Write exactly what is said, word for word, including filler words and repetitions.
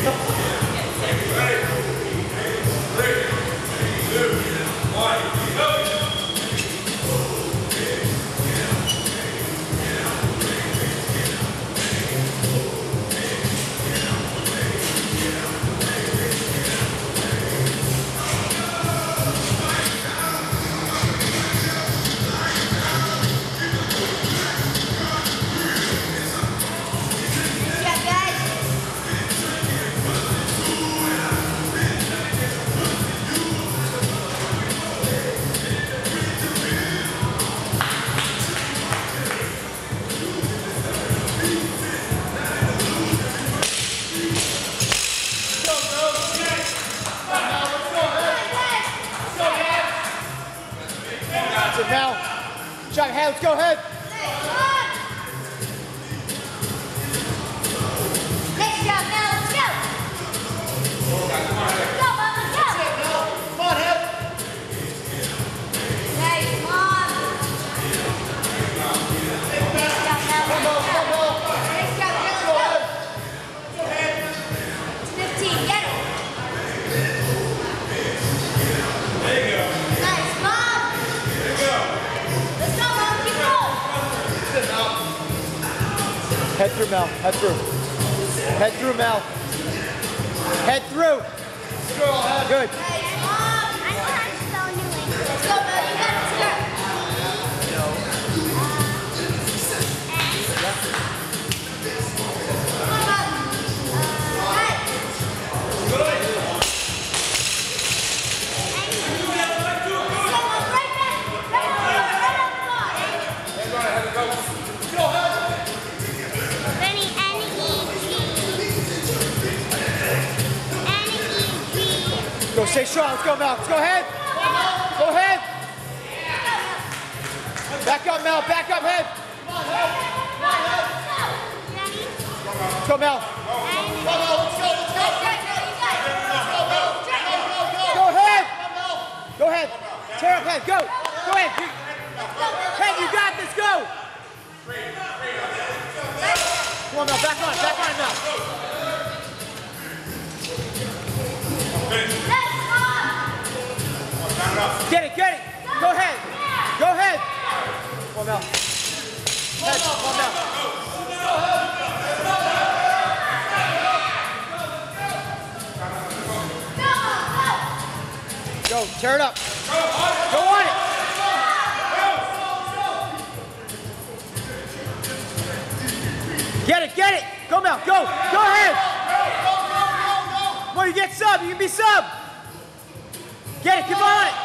Now, shot ahead, let's go ahead. Next job, now let's go. Come on, let's go. Come on, head. Hey, come on. Next job, now let's go. Next job, now let's go. It's fifteen, get it. There you go. Nice, Mom. Let's go, Mom, keep going. Head through, Mel. Head through. Head through, Mel. Head through. Good. Hey, Mom. I know how to spell New England. Let's go, Mel. You got it. Come on, Mom. Uh, hey. Go, stay strong. Let's go, Mel. Let's go ahead. Go ahead. Back up, Mel. Back up, head. Let's go, Mel. Go ahead. Go ahead. Tear up, head. Go. Go ahead. Head, you got this. Go. Come on, Mel. Back on. Back on, Mel. Get it, get it. Go ahead. Go ahead. Come on, Mel. Head. Come on, Mel. Go, tear it up. Go on it. Get it, get it. Go, Mel. Go. Go ahead. Come on, you get sub. You can be sub. Get it, come on it.